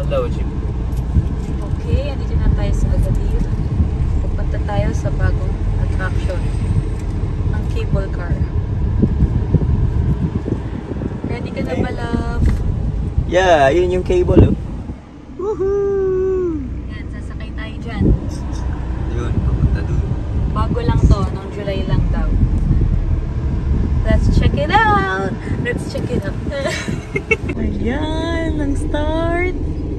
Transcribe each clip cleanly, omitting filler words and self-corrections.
daw, Jim. Okay, andito na tayo sa Agadir. Pupunta tayo sa bagong attraction. Ang cable car. Ready ka na ba, love? Yeah, yun yung cable, oh. Woohoo! Yan, sasakay tayo dyan. Yun, papunta doon. Bago lang to, noong July lang daw. Let's check it out! Let's check it out. Ayan, ang start.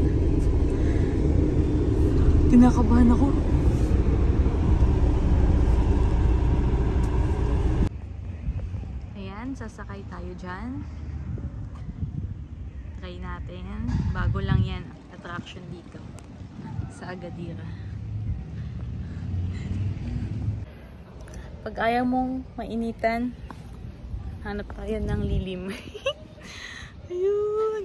Kinakabahan ako. Ayan, sasakay tayo dyan. Try natin. Bago lang yan, attraction dito sa Agadir. Pag ayaw mong mainitan, hanap tayo ng lilim. Ayun.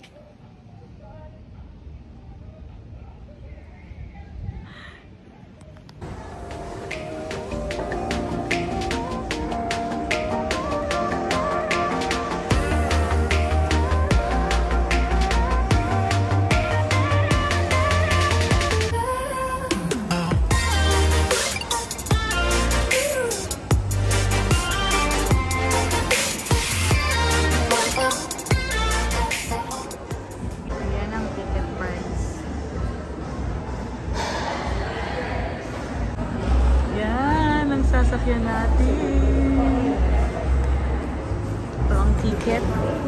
Sasakyan natin. Ito ang ticket.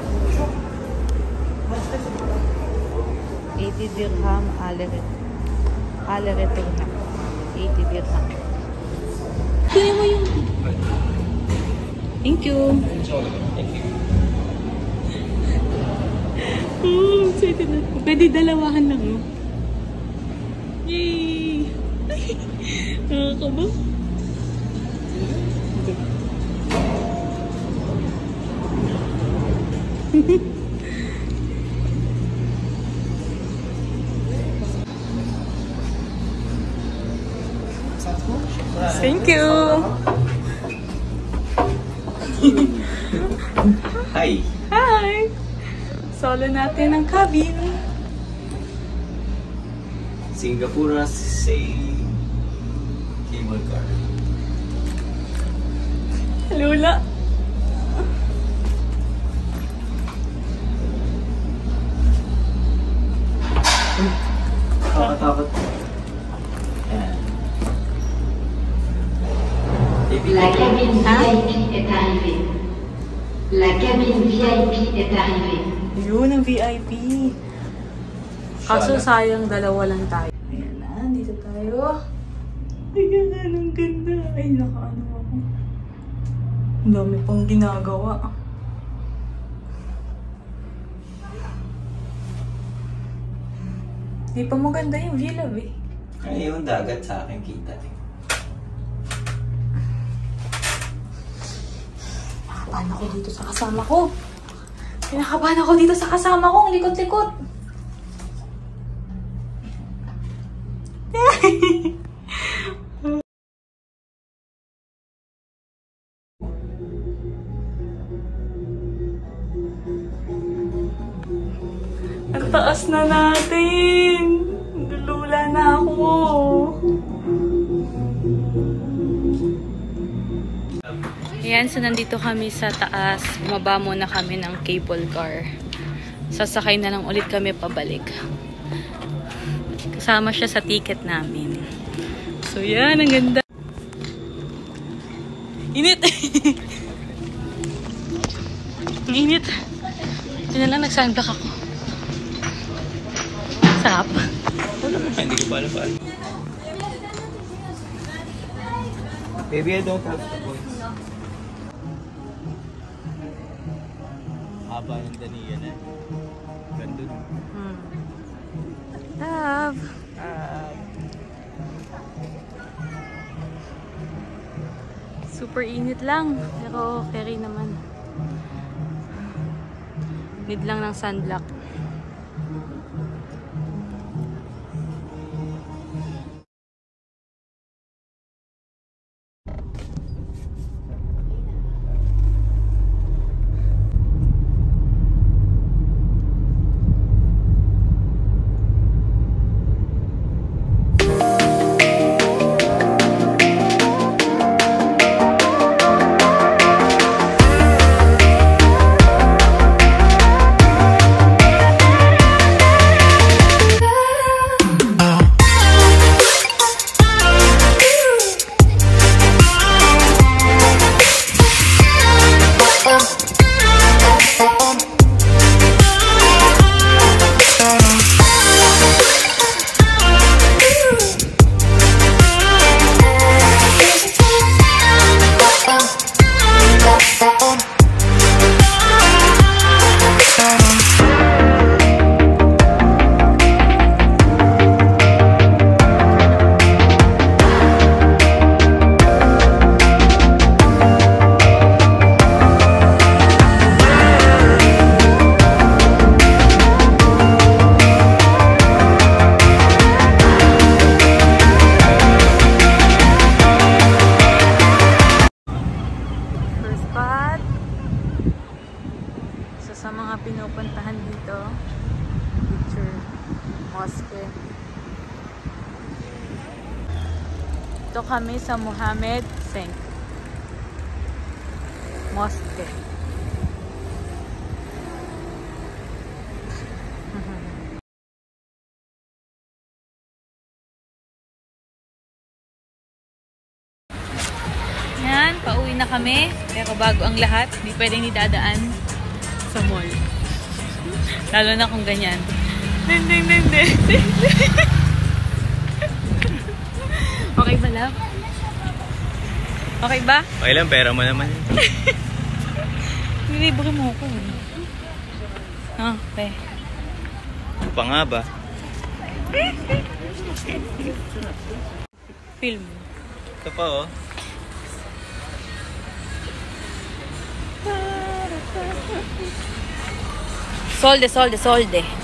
80 dirham ale return. 80 dirham. Kaya mo yung... Thank you. Thank you. Oh, excited na. Pwede dalawahan lang, oh. Yay! Nakakaba? Thank you. Hi. Hi. Solo natin ang cabin. Singapore say cable car. Lula. Takot. La cabine VIP est arrivée. La cabine VIP est arrivée. Yun ang VIP. Kaso sayang dalawa lang tayo. Ayan na, dito tayo. Ay, ganun, ang ganda. Ay, nakaano ako. Ang dami pang ginagawa. Di pa maganda yung view, love, eh. Ay, yung dagat sa akin kita. Kinakabahan ako dito sa kasama ko. Kinakabahan ako dito sa kasama ko. Ang likot-likot. Ang taas na natin. Lula na ako. Ayan, so nandito kami sa taas. Bumaba muna kami ng cable car. Sasakay na lang ulit kami pabalik. Kasama siya sa ticket namin. So yan, ang ganda. Init! Ang init. Ito na lang, nag-sunblock ako. Sarap. Hindi ko pa alam pa. Baby, I don't have the points. Haba ng daniyan eh. Ganda nun. Love. Super init lang. Pero okay naman. Need lang ng sunblock. Mosque. Ito kami sa Mohammed V Mosque. Yan, pauwi na kami. Pero bago ang lahat, hindi pwedeng idadaan sa mall. Lalo na kung ganyan. Okay ba, love? Okay ba? Okay lang, pera mo naman. Nilibre mo ako. Okay. Ano pa nga ba? Film. Ito pa oh. Solde, solde, solde.